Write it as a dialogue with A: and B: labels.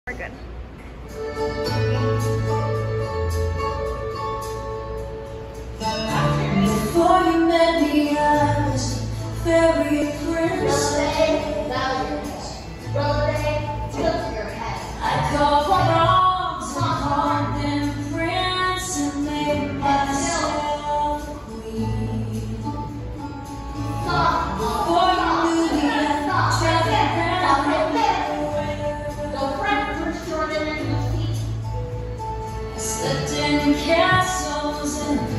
A: We're good.
B: Before you met me, I was a fairy princess. I called frogs and called them prince and made myself a queen. Before you knew me, I traveled around everywhere. I slept in castles and